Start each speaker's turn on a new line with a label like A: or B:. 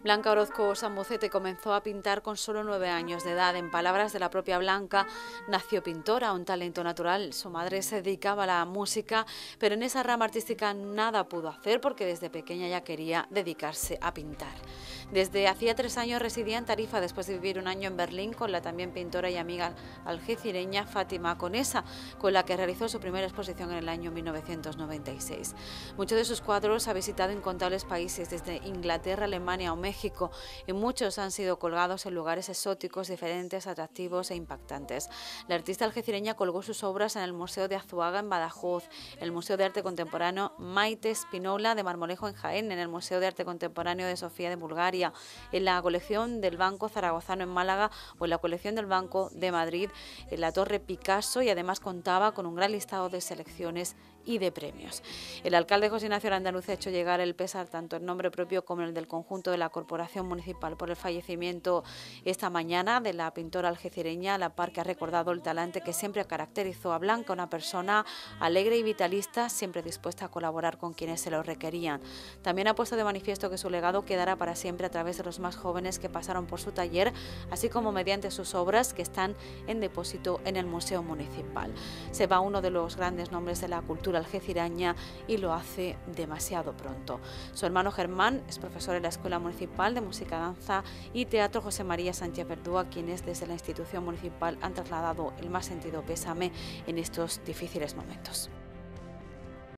A: Blanca Orozco Sambocete comenzó a pintar con solo 9 años de edad. En palabras de la propia Blanca, nació pintora, un talento natural. Su madre se dedicaba a la música, pero en esa rama artística nada pudo hacer porque desde pequeña ya quería dedicarse a pintar. Desde hacía 3 años residía en Tarifa después de vivir un año en Berlín con la también pintora y amiga algecireña Fátima Conesa, con la que realizó su primera exposición en el año 1996. Muchos de sus cuadros ha visitado incontables países, desde Inglaterra, Alemania o México, y muchos han sido colgados en lugares exóticos, diferentes, atractivos e impactantes. La artista algecireña colgó sus obras en el Museo de Azuaga en Badajoz, el Museo de Arte Contemporáneo Maite Spinola de Marmolejo en Jaén, en el Museo de Arte Contemporáneo de Sofía de Bulgaria, en la colección del Banco Zaragozano en Málaga o en la colección del Banco de Madrid, en la Torre Picasso, y además contaba con un gran listado de selecciones y de premios. El alcalde José Ignacio Arandaluce ha hecho llegar el pésar tanto en nombre propio como en el del conjunto de la Corporación Municipal por el fallecimiento esta mañana de la pintora algecireña, a la par que ha recordado el talante que siempre caracterizó a Blanca, una persona alegre y vitalista, siempre dispuesta a colaborar con quienes se lo requerían. También ha puesto de manifiesto que su legado quedará para siempre a través de los más jóvenes que pasaron por su taller, así como mediante sus obras que están en depósito en el Museo Municipal. Se va uno de los grandes nombres de la cultura algecireña y lo hace demasiado pronto. Su hermano Germán es profesor en la Escuela Municipal de Música, Danza y Teatro José María Sánchez Verdúa, quienes desde la institución municipal han trasladado el más sentido pésame en estos difíciles momentos.